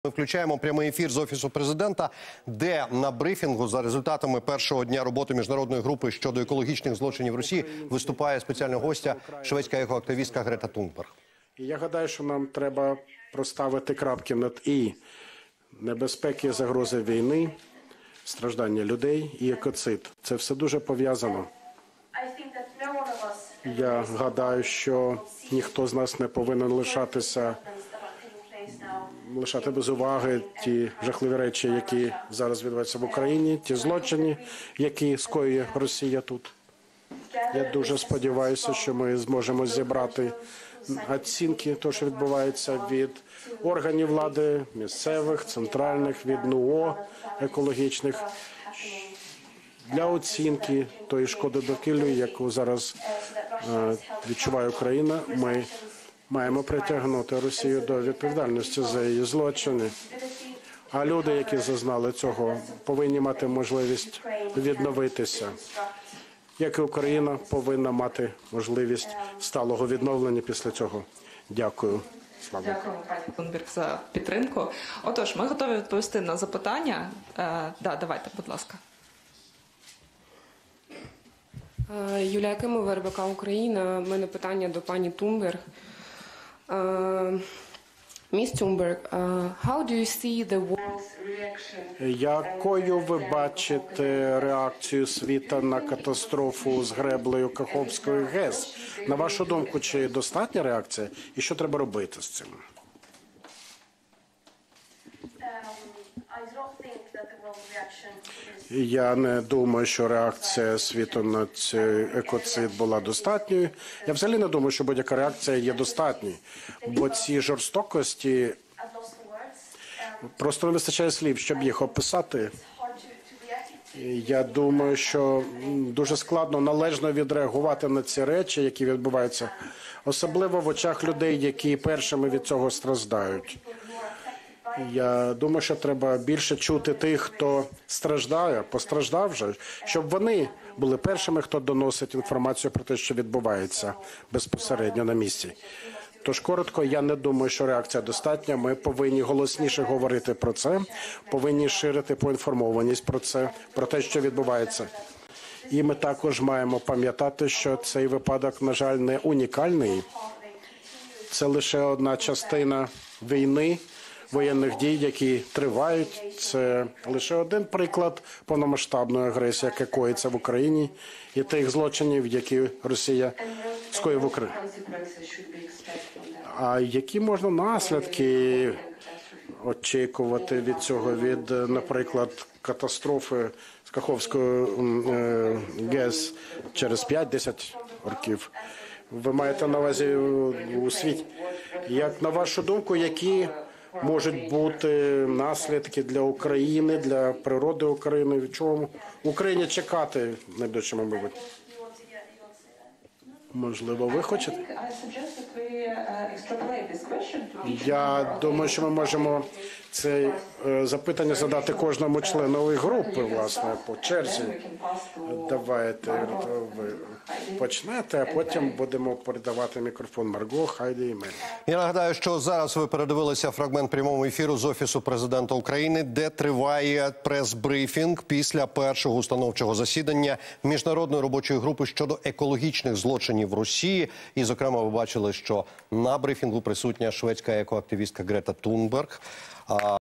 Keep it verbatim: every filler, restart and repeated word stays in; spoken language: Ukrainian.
Ми включаємо прямий ефір з Офісу Президента, де на брифінгу за результатами першого дня роботи міжнародної групи щодо екологічних злочинів Росії виступає спеціальна гостя, шведська екоактивістка Грета Тунберг. Я гадаю, що нам треба проставити крапки над «і». Небезпеки і загрози війни, страждання людей і екоцид. Це все дуже пов'язано. Я гадаю, що ніхто з нас не повинен лишатися лишати без уваги ті жахливі речі, які зараз відбуваються в Україні, ті злочини, які скоює Росія тут. Я дуже сподіваюся, що ми зможемо зібрати оцінки того, що відбувається від органів влади, місцевих, центральних, від ен у о екологічних, для оцінки тої шкоди довкіллю, яку зараз е, відчуває Україна. Ми маємо притягнути Росію до відповідальності за її злочини. А люди, які зазнали цього, повинні мати можливість відновитися. Як і Україна повинна мати можливість сталого відновлення після цього. Дякую. Слава. Дякую, пані Тунберг, за підтримку. Отож, ми готові відповісти на запитання. Е, да, давайте, будь ласка. Юлія Кимова, РБК Україна. У мене питання до пані Тунберг. Міс Тунберг, how do you see the world's reaction? Якою ви бачите реакцію світу на катастрофу з греблею Каховської ГЕС? На вашу думку, чи достатня реакція? І що треба робити з цим? Я не думаю, що реакція світу на цей екоцид була достатньою. Я взагалі не думаю, що будь-яка реакція є достатньою. Бо ці жорстокості, просто не вистачає слів, щоб їх описати. Я думаю, що дуже складно належно відреагувати на ці речі, які відбуваються. Особливо в очах людей, які першими від цього страждають. Я думаю, що треба більше чути тих, хто страждає, постраждав вже, щоб вони були першими, хто доносить інформацію про те, що відбувається безпосередньо на місці. Тож, коротко, я не думаю, що реакція достатня. Ми повинні голосніше говорити про це, повинні ширити поінформованість про це, про те, що відбувається. І ми також маємо пам'ятати, що цей випадок, на жаль, не унікальний. Це лише одна частина війни, воєнних дій, які тривають. Це лише один приклад повномасштабної агресії, яка коїться в Україні, і тих злочинів, які Росія скоїть в Україні. А які можна наслідки очікувати від цього, від, наприклад, катастрофи з Каховською ГЕС через п'ять-десять років? Ви маєте на увазі у світі? Як, на вашу думку, які можуть бути наслідки для України, для природи України? Від чого Україні чекати в найближчому майбутньому? Можливо, ви хочете? Я думаю, що ми можемо це запитання задати кожному членові групи, власне, по черзі. Давайте ви почнете, а потім будемо передавати мікрофон Марго, Хайді і Мері. Я нагадаю, що зараз ви передивилися фрагмент прямого ефіру з Офісу Президента України, де триває прес-брифінг після першого установчого засідання Міжнародної робочої групи щодо екологічних злочинів в Росії. І, зокрема, ви бачили, що на брифінгу присутня шведська екоактивістка Грета Тунберг.